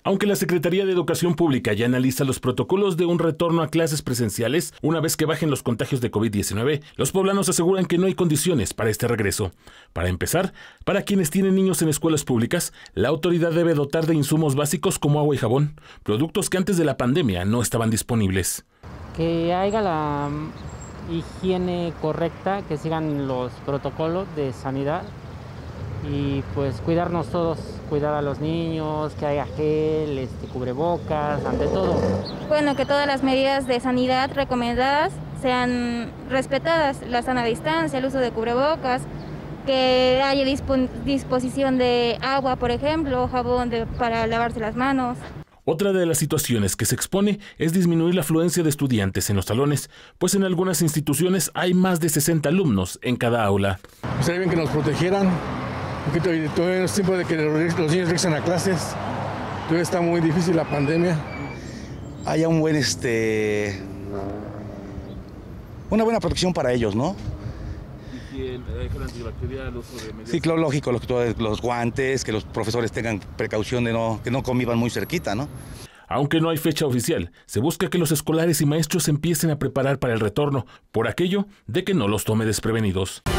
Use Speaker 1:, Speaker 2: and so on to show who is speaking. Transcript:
Speaker 1: Aunque la Secretaría de Educación Pública ya analiza los protocolos de un retorno a clases presenciales una vez que bajen los contagios de COVID-19, los poblanos aseguran que no hay condiciones para este regreso. Para empezar, para quienes tienen niños en escuelas públicas, la autoridad debe dotar de insumos básicos como agua y jabón, productos que antes de la pandemia no estaban disponibles.
Speaker 2: Que haya la higiene correcta, que sigan los protocolos de sanidad y pues cuidarnos todos, cuidar a los niños, que haya gel, cubrebocas, ante todo.
Speaker 3: Bueno, que todas las medidas de sanidad recomendadas sean respetadas, la sana distancia, el uso de cubrebocas, que haya disposición de agua, por ejemplo, jabón para lavarse las manos.
Speaker 1: Otra de las situaciones que se expone es disminuir la afluencia de estudiantes en los salones, pues en algunas instituciones hay más de 60 alumnos en cada aula.
Speaker 4: Sería bien que nos protegieran, porque todavía es tiempo de que los niños regresen a clases. Todavía está muy difícil la pandemia.
Speaker 5: Haya un buen, una buena protección para ellos, ¿no?
Speaker 1: El gel antibacterial, uso de medidas.
Speaker 5: Sí, claro, lógico, los guantes, que los profesores tengan precaución de que no convivan muy cerquita, ¿no?
Speaker 1: Aunque no hay fecha oficial, se busca que los escolares y maestros se empiecen a preparar para el retorno, por aquello de que no los tome desprevenidos.